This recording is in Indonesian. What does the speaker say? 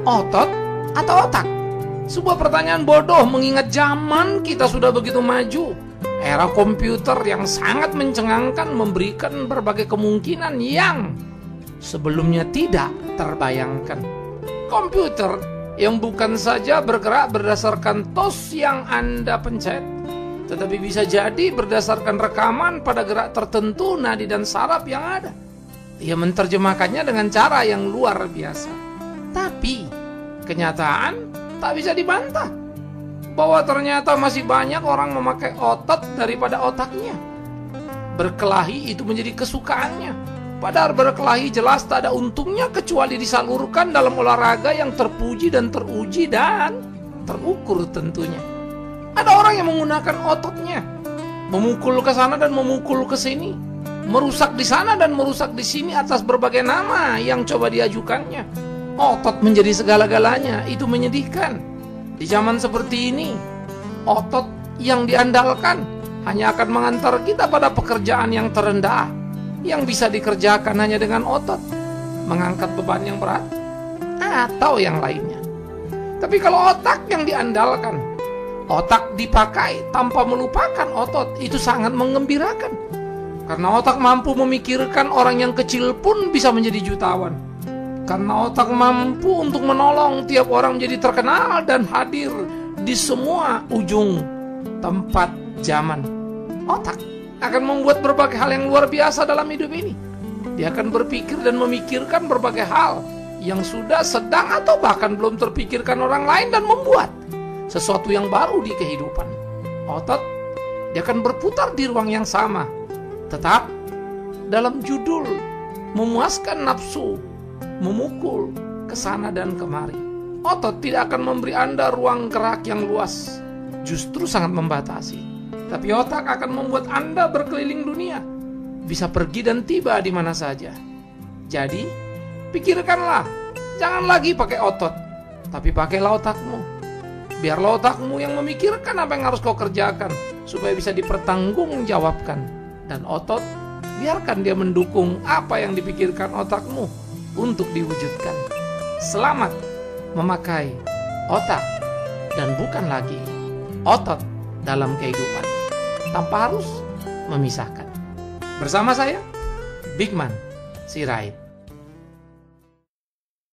Otot atau otak? Sebuah pertanyaan bodoh mengingat zaman kita sudah begitu maju. Era komputer yang sangat mencengangkan memberikan berbagai kemungkinan yang sebelumnya tidak terbayangkan. Komputer yang bukan saja bergerak berdasarkan tos yang Anda pencet, tetapi bisa jadi berdasarkan rekaman pada gerak tertentu nadi dan saraf yang ada. Ia menerjemahkannya dengan cara yang luar biasa. Tapi kenyataan tak bisa dibantah bahwa ternyata masih banyak orang memakai otot daripada otaknya. Berkelahi itu menjadi kesukaannya, padahal berkelahi jelas tak ada untungnya kecuali disalurkan dalam olahraga yang terpuji dan teruji dan terukur tentunya. Ada orang yang menggunakan ototnya, memukul ke sana dan memukul ke sini, merusak di sana dan merusak di sini atas berbagai nama yang coba diajukannya. Otot menjadi segala-galanya, itu menyedihkan. Di zaman seperti ini, otot yang diandalkan hanya akan mengantar kita pada pekerjaan yang terendah, yang bisa dikerjakan hanya dengan otot, mengangkat beban yang berat, atau yang lainnya. Tapi kalau otak yang diandalkan, otak dipakai tanpa melupakan otot, itu sangat menggembirakan. Karena otak mampu memikirkan orang yang kecil pun bisa menjadi jutawan. Karena otak mampu untuk menolong tiap orang menjadi terkenal dan hadir di semua ujung tempat zaman. Otak akan membuat berbagai hal yang luar biasa dalam hidup ini. Dia akan berpikir dan memikirkan berbagai hal yang sudah, sedang, atau bahkan belum terpikirkan orang lain dan membuat sesuatu yang baru di kehidupan. Otot, dia akan berputar di ruang yang sama, tetap dalam judul memuaskan nafsu, memukul ke sana dan kemari. Otot tidak akan memberi Anda ruang gerak yang luas, justru sangat membatasi. Tapi otak akan membuat Anda berkeliling dunia, bisa pergi dan tiba di mana saja. Jadi, pikirkanlah, jangan lagi pakai otot, tapi pakailah otakmu. Biarlah otakmu yang memikirkan apa yang harus kau kerjakan, supaya bisa dipertanggungjawabkan. Dan otot, biarkan dia mendukung apa yang dipikirkan otakmu untuk diwujudkan. Selamat memakai otak dan bukan lagi otot dalam kehidupan, tanpa harus memisahkan. Bersama saya, Bigman Sirait.